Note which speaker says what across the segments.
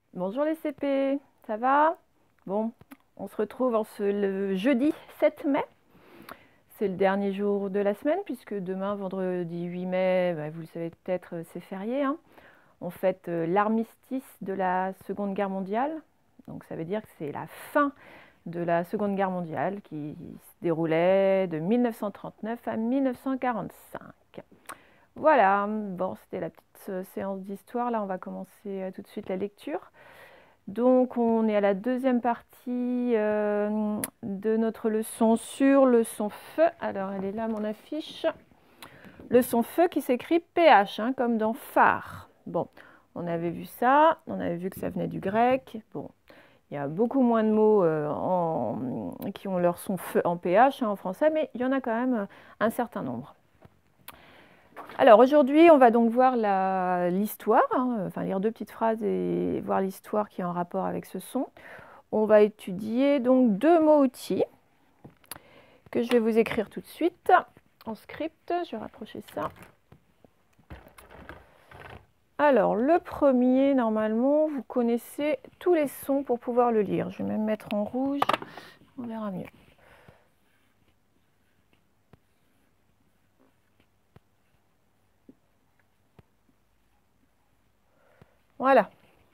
Speaker 1: Bonjour les CP, ça va? Bon, on se retrouve le jeudi 7 mai. C'est le dernier jour de la semaine puisque demain, vendredi 8 mai, vous le savez peut-être, c'est férié, hein. On fête l'armistice de la Seconde Guerre mondiale. Donc ça veut dire que c'est la fin de la Seconde Guerre mondiale qui se déroulait de 1939 à 1945. Voilà, bon, c'était la petite séance d'histoire. Là, on va commencer tout de suite la lecture. Donc, on est à la deuxième partie de notre leçon sur le son feu. Alors, elle est là, mon affiche. Le son feu qui s'écrit PH, hein, comme dans phare. Bon, on avait vu ça, on avait vu que ça venait du grec. Bon, il y a beaucoup moins de mots qui ont leur son feu en PH, hein, en français, mais il y en a quand même un certain nombre. Alors aujourd'hui, on va donc voir l'histoire, hein, enfin lire deux petites phrases et voir l'histoire qui est en rapport avec ce son. On va étudier donc deux mots-outils que je vais vous écrire tout de suite en script. Je vais rapprocher ça. Alors le premier, normalement, vous connaissez tous les sons pour pouvoir le lire. Je vais même mettre en rouge, on verra mieux. Voilà.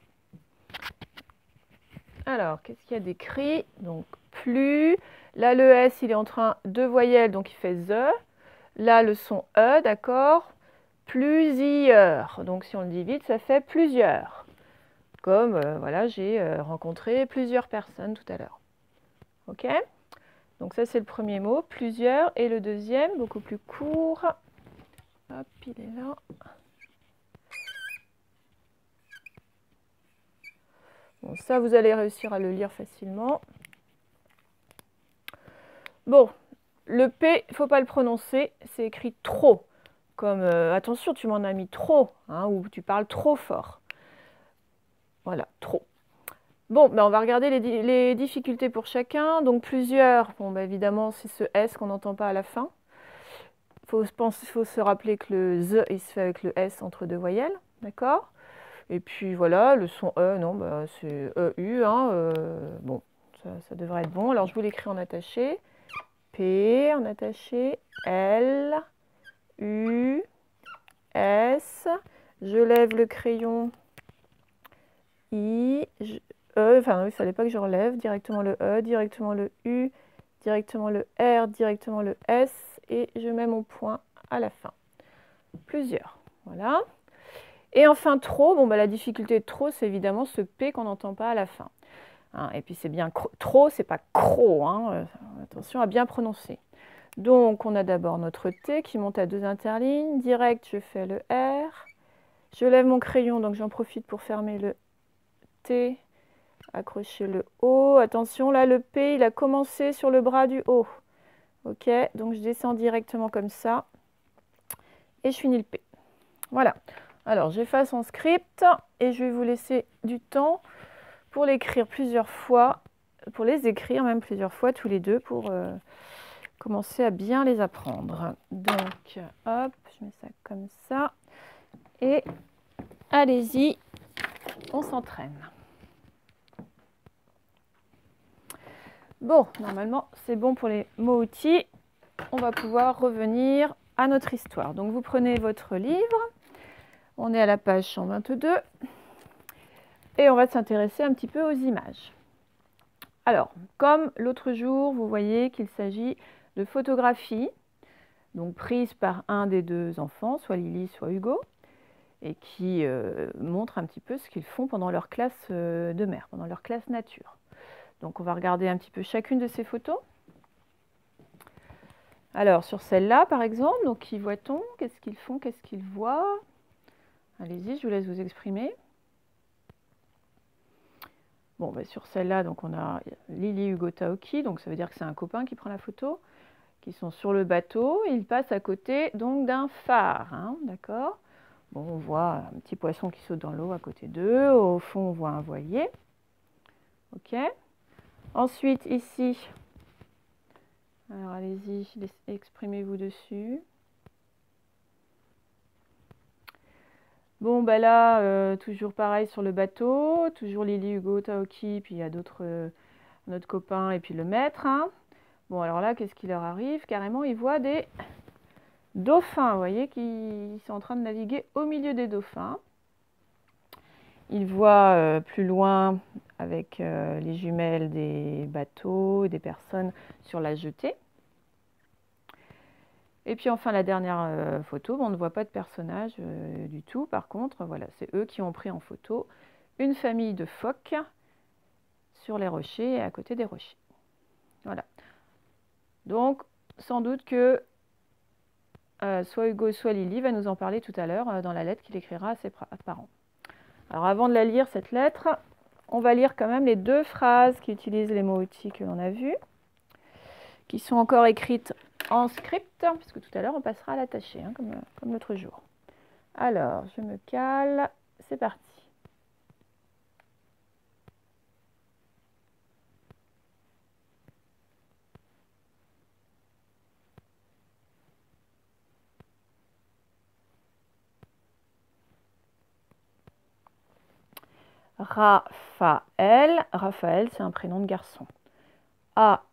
Speaker 1: Alors, qu'est-ce qu'il y a d'écrit? Donc, plus. Là, le S, il est en train de voyelles, donc il fait THE. Là, le son E, d'accord? Plusieurs. Donc, si on le divise, ça fait plusieurs. Comme, voilà, j'ai rencontré plusieurs personnes tout à l'heure. OK? Donc, ça, c'est le premier mot, plusieurs. Et le deuxième, beaucoup plus court. Hop, il est là. Bon, ça, vous allez réussir à le lire facilement. Bon, le P, il ne faut pas le prononcer, c'est écrit trop. Comme attention, tu m'en as mis trop, hein, ou tu parles trop fort. Voilà, trop. Bon, on va regarder les difficultés pour chacun. Donc plusieurs, bon, évidemment, c'est ce S qu'on n'entend pas à la fin. Il faut se rappeler que le Z, il se fait avec le S entre deux voyelles, d'accord? Et puis voilà, le son E, non, c'est EU, hein, bon, ça devrait être bon. Alors je vous l'écris en attaché. P en attaché, L, U, S. Je lève le crayon I, E, enfin il ne fallait pas que je relève, directement le E, directement le U, directement le R, directement le S, et je mets mon point à la fin. Plusieurs, voilà. Et enfin trop, bon, la difficulté de trop, c'est évidemment ce P qu'on n'entend pas à la fin. Hein, et puis c'est bien trop, c'est pas cro, hein, attention à bien prononcer. Donc on a d'abord notre T qui monte à deux interlignes, direct je fais le R, je lève mon crayon, donc j'en profite pour fermer le T, accrocher le O. Attention, là, le P, il a commencé sur le bras du haut. OK, donc je descends directement comme ça. Et je finis le P. Voilà. Alors, j'efface mon script et je vais vous laisser du temps pour l'écrire plusieurs fois, pour les écrire même plusieurs fois tous les deux pour commencer à bien les apprendre. Donc, hop, je mets ça comme ça. Et allez-y, on s'entraîne. Bon, normalement, c'est bon pour les mots-outils. On va pouvoir revenir à notre histoire. Donc, vous prenez votre livre. On est à la page 122. Et on va s'intéresser un petit peu aux images. Alors, comme l'autre jour, vous voyez qu'il s'agit de photographies, donc prises par un des deux enfants, soit Lily, soit Hugo, et qui montrent un petit peu ce qu'ils font pendant leur classe de mer, pendant leur classe nature. Donc on va regarder un petit peu chacune de ces photos. Alors sur celle-là par exemple, donc qui voit-on? Qu'est-ce qu'ils font? Qu'est-ce qu'ils voient? Allez-y, je vous laisse vous exprimer. Bon, sur celle-là, donc on a Lily, Hugo, Taoki, donc ça veut dire que c'est un copain qui prend la photo, qui sont sur le bateau. Ils passent à côté donc d'un phare, hein, d'accord? Bon, on voit un petit poisson qui saute dans l'eau à côté d'eux. Au fond, on voit un voilier. OK. Ensuite, ici, alors allez-y, exprimez-vous dessus. Bon, ben là, toujours pareil sur le bateau, toujours Lily, Hugo, Taoki, puis il y a notre copain et puis le maître, hein. Bon, alors là, qu'est-ce qui leur arrive? Carrément, ils voient des dauphins, vous voyez, qui sont en train de naviguer au milieu des dauphins. Ils voient plus loin, avec les jumelles, des bateaux, des personnes sur la jetée. Et puis enfin, la dernière photo, on ne voit pas de personnage du tout. Par contre, voilà, c'est eux qui ont pris en photo une famille de phoques sur les rochers et à côté des rochers. Voilà. Donc, sans doute que soit Hugo, soit Lily va nous en parler tout à l'heure dans la lettre qu'il écrira à ses parents. Alors, avant de la lire, cette lettre, on va lire quand même les 2 phrases qui utilisent les mots outils que l'on a vus, qui sont encore écrites en script, puisque tout à l'heure, on passera à l'attaché, hein, comme l'autre jour. Alors, je me cale, c'est parti. Raphaël, Raphaël, c'est un prénom de garçon. A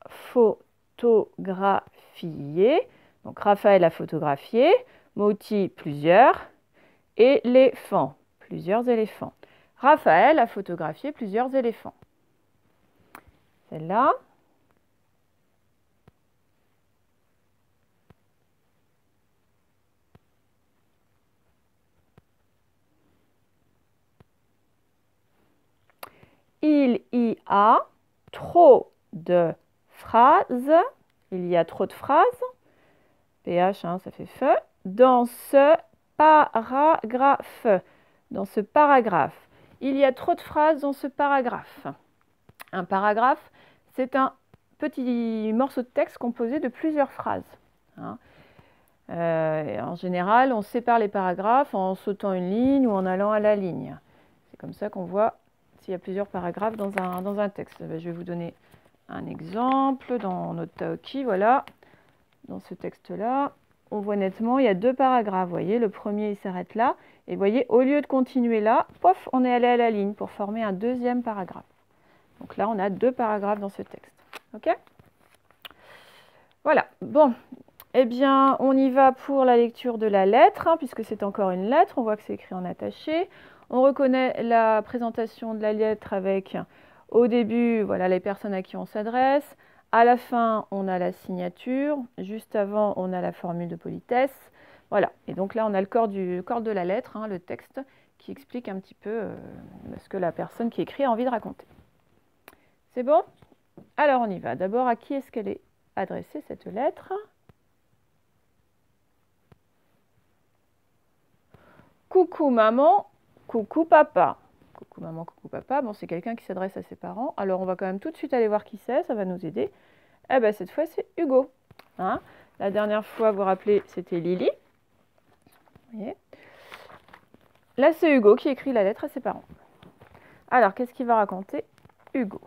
Speaker 1: photographié, donc Raphaël a photographié, Moti plusieurs, éléphants, plusieurs éléphants. Raphaël a photographié plusieurs éléphants. Celle-là. Il y a trop de phrases. Il y a trop de phrases. PH, hein, ça fait feu. Dans ce paragraphe. Dans ce paragraphe. Il y a trop de phrases dans ce paragraphe. Un paragraphe, c'est un petit morceau de texte composé de plusieurs phrases, hein. En général, on sépare les paragraphes en sautant une ligne ou en allant à la ligne. C'est comme ça qu'on voit s'il y a plusieurs paragraphes dans un texte. Je vais vous donner un exemple dans notre Taoki. Voilà, dans ce texte-là, on voit nettement, il y a 2 paragraphes. Vous voyez, le premier, il s'arrête là. Et vous voyez, au lieu de continuer là, pof, on est allé à la ligne pour former un 2e paragraphe. Donc là, on a 2 paragraphes dans ce texte. OK? Voilà. Bon. Eh bien, on y va pour la lecture de la lettre, hein, puisque c'est encore une lettre. On voit que c'est écrit en attaché. On reconnaît la présentation de la lettre avec, au début, voilà, les personnes à qui on s'adresse. À la fin, on a la signature. Juste avant, on a la formule de politesse. Voilà. Et donc là, on a le corps de la lettre, hein, le texte, qui explique un petit peu ce que la personne qui écrit a envie de raconter. C'est bon? Alors, on y va. D'abord, à qui est-ce qu'elle est adressée, cette lettre? Coucou maman, coucou papa. Coucou maman, coucou papa. Bon, c'est quelqu'un qui s'adresse à ses parents. Alors, on va quand même tout de suite aller voir qui c'est. Ça va nous aider. Eh bien, cette fois, c'est Hugo. Hein, la dernière fois, vous vous rappelez, c'était Lily. Vous voyez. Là, c'est Hugo qui écrit la lettre à ses parents. Alors, qu'est-ce qu'il va raconter, Hugo?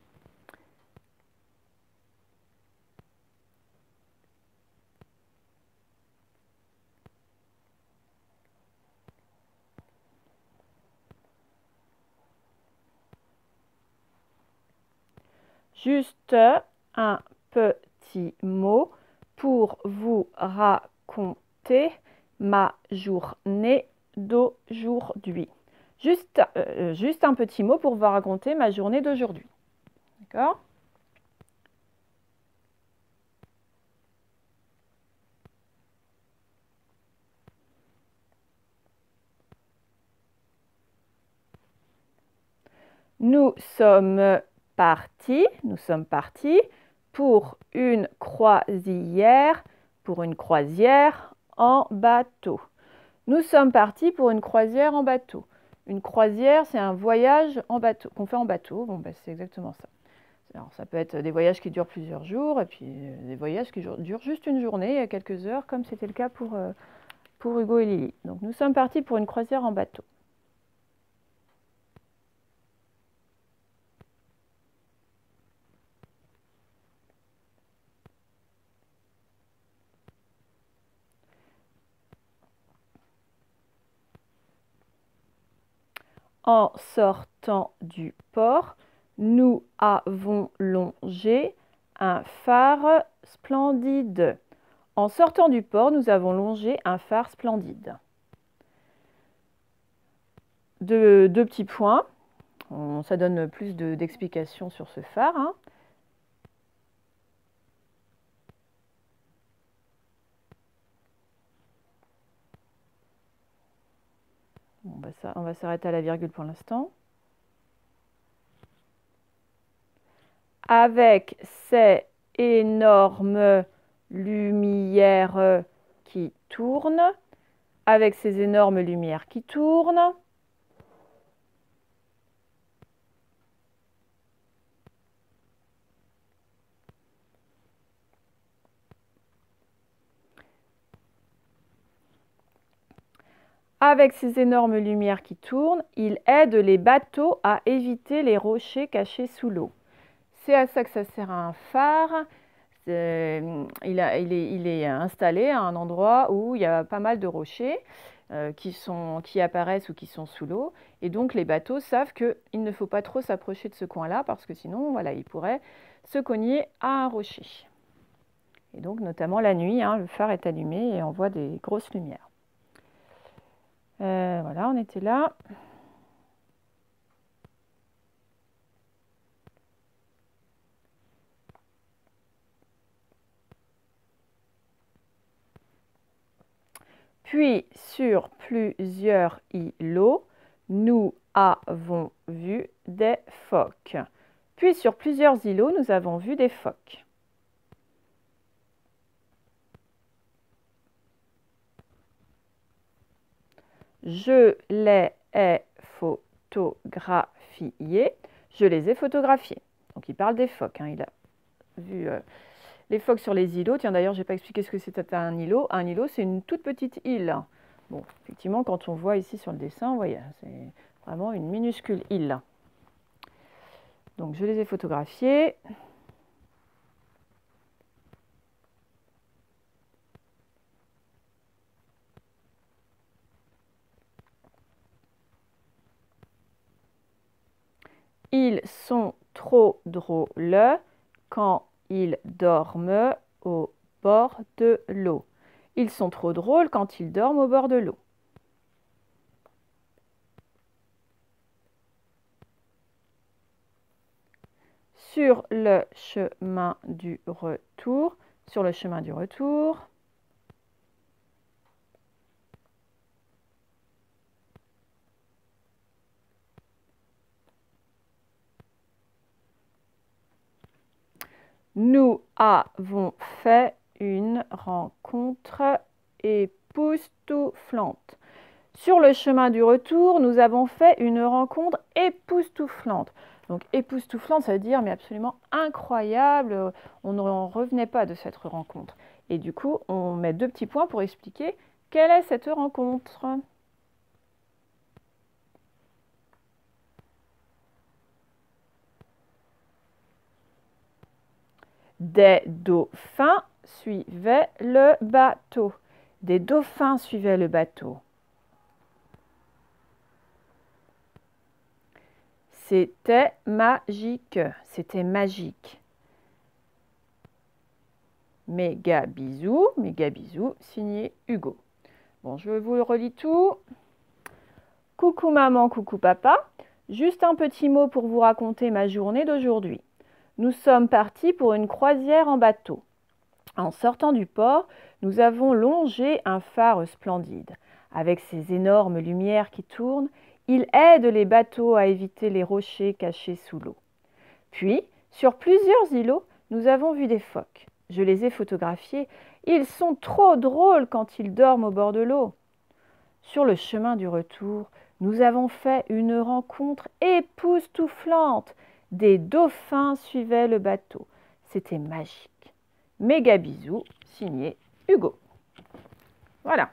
Speaker 1: Juste un petit mot pour vous raconter ma journée d'aujourd'hui. Juste un petit mot pour vous raconter ma journée d'aujourd'hui. D'accord? Nous sommes partis pour une croisière en bateau. Nous sommes partis pour une croisière en bateau. Une croisière, c'est un voyage en bateau, qu'on fait en bateau. Bon, ben, c'est exactement ça. Alors, ça peut être des voyages qui durent plusieurs jours, et puis des voyages qui durent juste une journée, quelques heures, comme c'était le cas pour Hugo et Lily. Donc, nous sommes partis pour une croisière en bateau. En sortant du port, nous avons longé un phare splendide. En sortant du port, nous avons longé un phare splendide. Deux petits points. Ça donne plus d'explications sur ce phare. Hein. Bon, on va s'arrêter à la virgule pour l'instant. Avec ces énormes lumières qui tournent, avec ces énormes lumières qui tournent, avec ces énormes lumières qui tournent, il aide les bateaux à éviter les rochers cachés sous l'eau. C'est à ça que ça sert un phare. Il est installé à un endroit où il y a pas mal de rochers qui apparaissent ou qui sont sous l'eau. Et donc les bateaux savent qu'il ne faut pas trop s'approcher de ce coin-là parce que sinon, voilà, ils pourraient se cogner à un rocher. Et donc notamment la nuit, hein, le phare est allumé et on voit des grosses lumières. Voilà, on était là. Puis, sur plusieurs îlots, nous avons vu des phoques. Puis, sur plusieurs îlots, nous avons vu des phoques. Je les ai photographiés. Je les ai photographiés. Donc, il parle des phoques. Hein. Il a vu les phoques sur les îlots. Tiens, d'ailleurs, je n'ai pas expliqué ce que c'était un îlot. Un îlot, c'est une toute petite île. Bon, effectivement, quand on voit ici sur le dessin, vous voyez, c'est vraiment une minuscule île. Donc, je les ai photographiés. Ils sont trop drôles quand ils dorment au bord de l'eau. Ils sont trop drôles quand ils dorment au bord de l'eau. Sur le chemin du retour, nous avons fait une rencontre époustouflante. Sur le chemin du retour, nous avons fait une rencontre époustouflante. Donc époustouflante, ça veut dire mais absolument incroyable, on n'en revenait pas de cette rencontre. Et du coup, on met deux petits points pour expliquer quelle est cette rencontre. Des dauphins suivaient le bateau. Des dauphins suivaient le bateau. C'était magique. C'était magique. Méga bisous, signé Hugo. Bon, je vous le relis tout. Coucou maman, coucou papa. Juste un petit mot pour vous raconter ma journée d'aujourd'hui. Nous sommes partis pour une croisière en bateau. En sortant du port, nous avons longé un phare splendide. Avec ses énormes lumières qui tournent, il aide les bateaux à éviter les rochers cachés sous l'eau. Puis, sur plusieurs îlots, nous avons vu des phoques. Je les ai photographiés. Ils sont trop drôles quand ils dorment au bord de l'eau. Sur le chemin du retour, nous avons fait une rencontre époustouflante. Des dauphins suivaient le bateau. C'était magique. Méga bisous, signé Hugo. Voilà.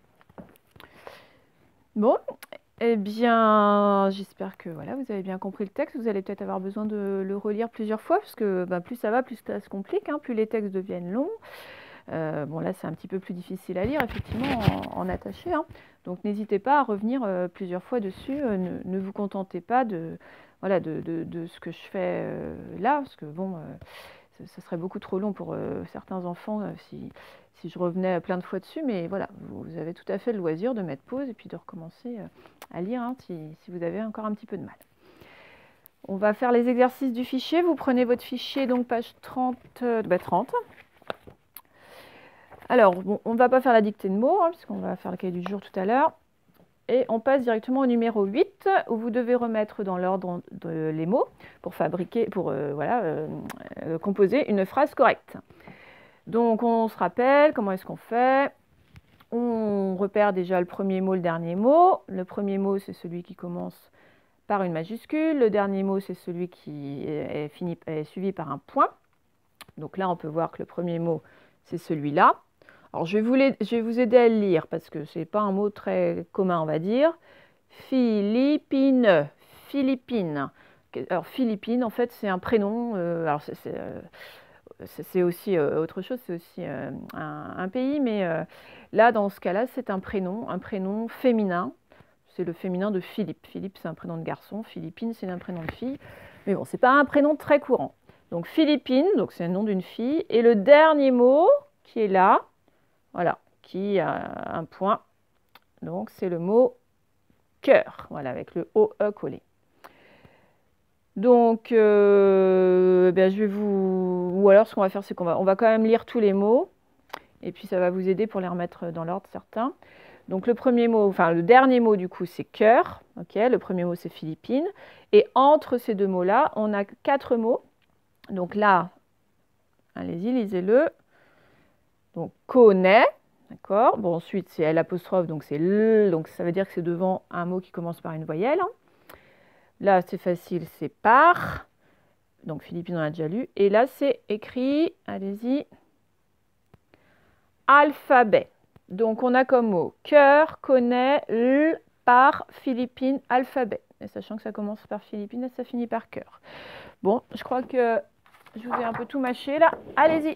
Speaker 1: Bon, eh bien, j'espère que voilà, vous avez bien compris le texte. Vous allez peut-être avoir besoin de le relire plusieurs fois, parce que plus ça va, plus ça se complique, hein, plus les textes deviennent longs. Bon, là, c'est un petit peu plus difficile à lire, effectivement, en attaché, hein. Donc, n'hésitez pas à revenir plusieurs fois dessus. Ne vous contentez pas de, voilà, de ce que je fais là, parce que bon, ça serait beaucoup trop long pour certains enfants si je revenais plein de fois dessus. Mais voilà, vous avez tout à fait le loisir de mettre pause et puis de recommencer à lire hein, si vous avez encore un petit peu de mal. On va faire les exercices du fichier. Vous prenez votre fichier, donc page 30. 30. Alors, bon, on ne va pas faire la dictée de mots, hein, puisqu'on va faire le cahier du jour tout à l'heure. Et on passe directement au numéro 8, où vous devez remettre dans l'ordre les mots pour composer une phrase correcte. Donc, on se rappelle, comment est-ce qu'on fait? On repère déjà le premier mot, le dernier mot. Le premier mot, c'est celui qui commence par une majuscule. Le dernier mot, c'est celui qui est suivi par un point. Donc là, on peut voir que le premier mot, c'est celui-là. Alors, je vais vous aider à le lire parce que ce n'est pas un mot très commun, on va dire. Philippine. Philippine. Alors, Philippine, en fait, c'est un prénom. Alors, c'est aussi autre chose, c'est aussi un pays. Mais là, dans ce cas-là, c'est un prénom féminin. C'est le féminin de Philippe. Philippe, c'est un prénom de garçon. Philippine, c'est un prénom de fille. Mais bon, ce n'est pas un prénom très courant. Donc, Philippine, donc c'est le nom d'une fille. Et le dernier mot qui est là, voilà, qui a un point. Donc, c'est le mot cœur, voilà, avec le OE collé. Donc, je vais vous... Ou alors, ce qu'on va faire, c'est qu'on va quand même lire tous les mots. Et puis, ça va vous aider pour les remettre dans l'ordre, certains. Donc, le premier mot, enfin, le dernier mot, du coup, c'est cœur. Ok, le premier mot, c'est Philippine. Et entre ces deux mots-là, on a 4 mots. Donc là, allez-y, lisez-le. Donc, connaît. D'accord. Bon, ensuite, c'est L', donc c'est L, donc ça veut dire que c'est devant un mot qui commence par une voyelle. Là, c'est facile, c'est par. Donc, Philippine, on a déjà lu. Et là, c'est écrit, allez-y, alphabet. Donc, on a comme mot cœur, connaît, L, par, Philippine, alphabet. Et sachant que ça commence par Philippine et ça finit par cœur. Bon, je crois que je vous ai un peu tout mâché là. Allez-y.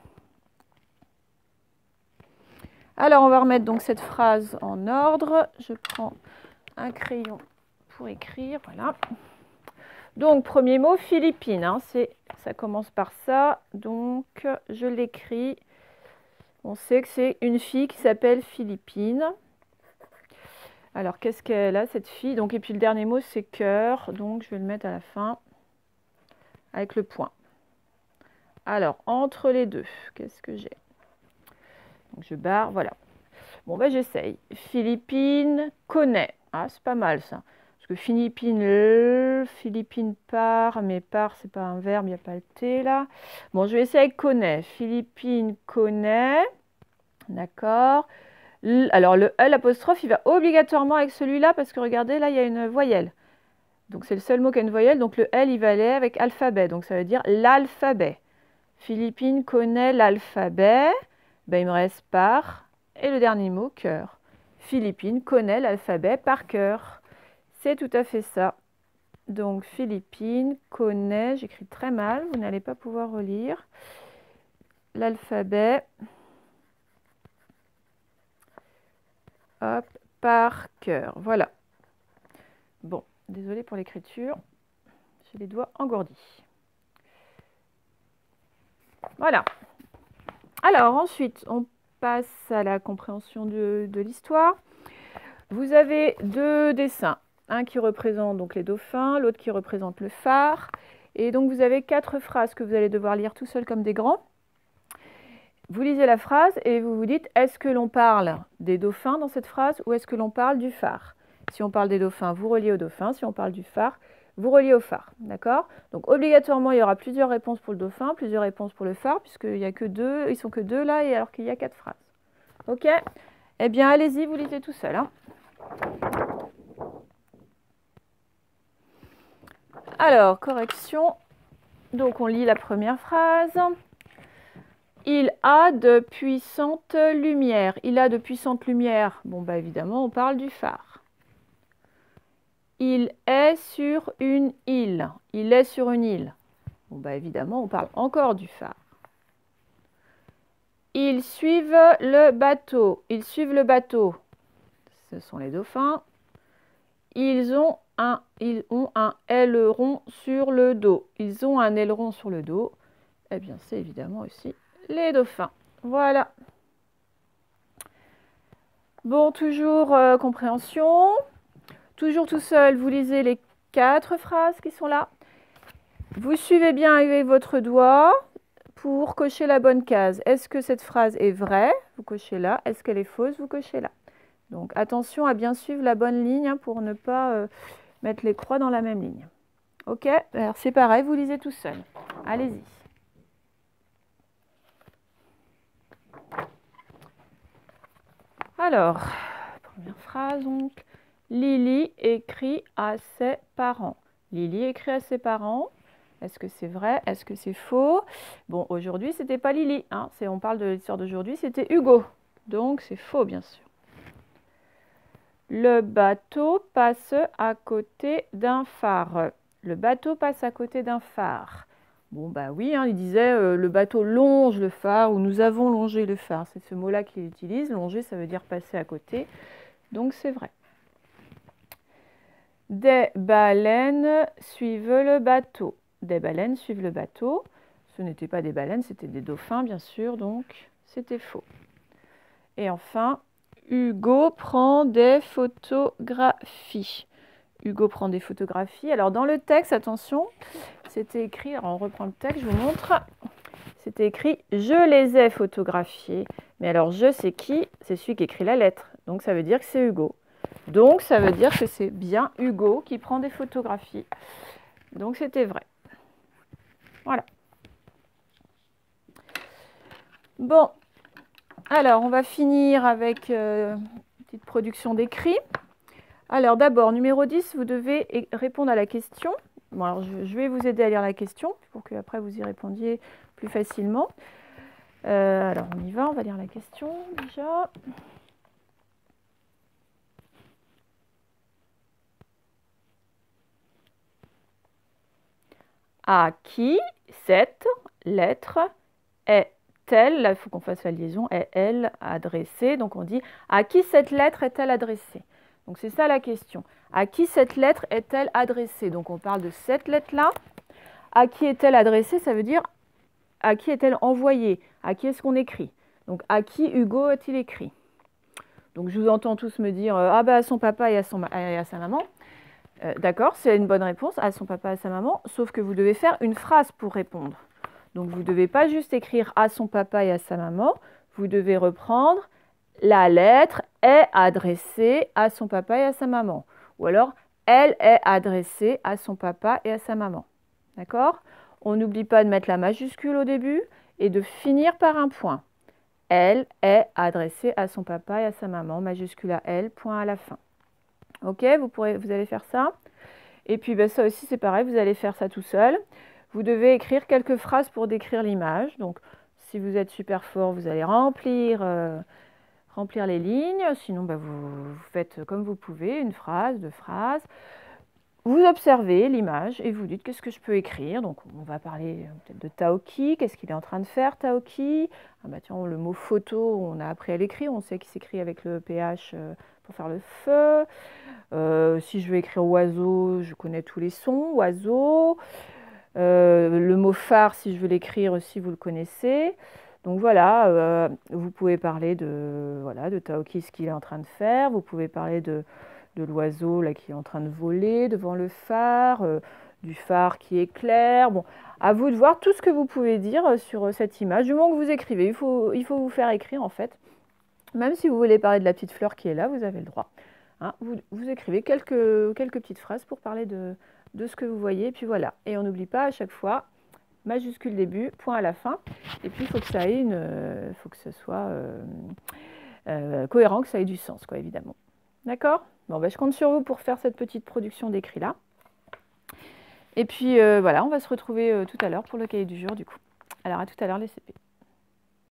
Speaker 1: Alors, on va remettre donc cette phrase en ordre. Je prends un crayon pour écrire, voilà. Donc, premier mot, Philippine. Hein, ça commence par ça, donc je l'écris. On sait que c'est une fille qui s'appelle Philippine. Alors, qu'est-ce qu'elle a, cette fille? Donc, et puis le dernier mot, c'est cœur. Donc, je vais le mettre à la fin avec le point. Alors, entre les deux, qu'est-ce que j'ai? Donc, je barre, voilà. Bon, ben, j'essaye. Philippine connaît. Ah, c'est pas mal, ça. Parce que Philippine, Philippine part, mais part, c'est pas un verbe, il n'y a pas le T, là. Bon, je vais essayer avec connaît. Philippine connaît. D'accord. Alors, le E, l'apostrophe, il va obligatoirement avec celui-là, parce que regardez, là, il y a une voyelle. Donc, c'est le seul mot qui a une voyelle. Donc, le L, il va aller avec alphabet. Donc, ça veut dire l'alphabet. Philippine connaît l'alphabet. Ben, il me reste par. Et le dernier mot, cœur. Philippine connaît l'alphabet par cœur. C'est tout à fait ça. Donc, Philippine connaît, j'écris très mal, vous n'allez pas pouvoir relire, l'alphabet, hop, par cœur. Voilà. Bon, désolé pour l'écriture, j'ai les doigts engourdis. Voilà. Alors, ensuite, on passe à la compréhension de l'histoire. Vous avez 2 dessins. Un qui représente donc les dauphins, l'autre qui représente le phare. Et donc vous avez 4 phrases que vous allez devoir lire tout seul comme des grands. Vous lisez la phrase et vous vous dites, est-ce que l'on parle des dauphins dans cette phrase ou est-ce que l'on parle du phare? Si on parle des dauphins, vous reliez au dauphin. Si on parle du phare, vous reliez au phare. D'accord? Donc obligatoirement, il y aura plusieurs réponses pour le dauphin, plusieurs réponses pour le phare, puisqu'il n'y a que 2, ils sont que 2 là, et alors qu'il y a 4 phrases. Ok? Eh bien, allez-y, vous lisez tout seul. Hein. Alors, correction. Donc, on lit la première phrase. Il a de puissantes lumières. Il a de puissantes lumières. Bon, bah évidemment, on parle du phare. Il est sur une île. Il est sur une île. Bon, bah évidemment, on parle encore du phare. Ils suivent le bateau. Ils suivent le bateau. Ce sont les dauphins. Ils ont un aileron sur le dos. Ils ont un aileron sur le dos. Eh bien, c'est évidemment aussi les dauphins. Voilà. Bon, toujours compréhension. Toujours tout seul, vous lisez les 4 phrases qui sont là. Vous suivez bien avec votre doigt pour cocher la bonne case. Est-ce que cette phrase est vraie? Vous cochez là. Est-ce qu'elle est fausse? Vous cochez là. Donc attention à bien suivre la bonne ligne hein, pour ne pas mettre les croix dans la même ligne. Ok? Alors c'est pareil, vous lisez tout seul. Allez-y. Alors, première phrase donc. Lily écrit à ses parents. Lily écrit à ses parents. Est-ce que c'est vrai? Est-ce que c'est faux? Bon, aujourd'hui, ce n'était pas Lily. Hein. On parle de l'histoire d'aujourd'hui, c'était Hugo. Donc, c'est faux, bien sûr. Le bateau passe à côté d'un phare. Le bateau passe à côté d'un phare. Bon, bah oui, hein, il disait le bateau longe le phare ou nous avons longé le phare. C'est ce mot-là qu'il utilise. Longer, ça veut dire passer à côté. Donc, c'est vrai. Des baleines suivent le bateau. Des baleines suivent le bateau. Ce n'étaient pas des baleines, c'était des dauphins, bien sûr, donc c'était faux. Et enfin, Hugo prend des photographies. Hugo prend des photographies. Alors, dans le texte, attention, c'était écrit, alors on reprend le texte, je vous montre. C'était écrit « Je les ai photographiés ». Mais alors, « je » c'est qui? C'est celui qui écrit la lettre. Donc, ça veut dire que c'est Hugo. Donc, ça veut dire que c'est bien Hugo qui prend des photographies. Donc, c'était vrai. Voilà. Bon, alors, on va finir avec une petite production d'écrit. Alors, d'abord, numéro 10, vous devez répondre à la question. Bon, alors, je vais vous aider à lire la question pour que après vous y répondiez plus facilement. Alors, on y va, on va lire la question déjà. À qui cette lettre est-elle, là il faut qu'on fasse la liaison, est-elle adressée? Donc on dit à qui cette lettre est-elle adressée? Donc c'est ça la question. À qui cette lettre est-elle adressée? Donc on parle de cette lettre-là. À qui est-elle adressée? Ça veut dire à qui est-elle envoyée? À qui est-ce qu'on écrit? Donc à qui Hugo a-t-il écrit? Donc je vous entends tous me dire ah bah à son papa et à sa maman. D'accord, c'est une bonne réponse, à son papa, à sa maman, sauf que vous devez faire une phrase pour répondre. Donc vous ne devez pas juste écrire à son papa et à sa maman, vous devez reprendre la lettre est adressée à son papa et à sa maman. Ou alors, elle est adressée à son papa et à sa maman. D'accord? On n'oublie pas de mettre la majuscule au début et de finir par un point. Elle est adressée à son papa et à sa maman, majuscule à elle, point à la fin. Ok, vous allez faire ça. Et puis ben, ça aussi c'est pareil, vous allez faire ça tout seul. Vous devez écrire quelques phrases pour décrire l'image. Donc si vous êtes super fort, vous allez remplir les lignes. Sinon ben, vous faites comme vous pouvez, une phrase, 2 phrases. Vous observez l'image et vous dites qu'est-ce que je peux écrire. Donc on va parler peut-être de Taoki, qu'est-ce qu'il est en train de faire Taoki. Ah bah tiens, le mot photo, on a appris à l'écrire, on sait qu'il s'écrit avec le PH pour faire le feu. Si je veux écrire oiseau, je connais tous les sons, oiseau. Le mot phare, si je veux l'écrire aussi, vous le connaissez. Donc voilà, vous pouvez parler de Taoki, ce qu'il est en train de faire. Vous pouvez parler de l'oiseau là qui est en train de voler devant le phare, du phare qui éclaire. Bon, à vous de voir tout ce que vous pouvez dire sur cette image. Du moment que vous écrivez, il faut vous faire écrire en fait. Même si vous voulez parler de la petite fleur qui est là, vous avez le droit. Hein, vous écrivez quelques petites phrases pour parler de ce que vous voyez. Et puis voilà. Et on n'oublie pas à chaque fois, majuscule début, point à la fin. Et puis il faut que ça ait faut que ce soit cohérent, que ça ait du sens, quoi, évidemment. D'accord? Bon, ben, je compte sur vous pour faire cette petite production d'écrit là. Et puis voilà, on va se retrouver tout à l'heure pour le cahier du jour du coup. Alors à tout à l'heure les CP.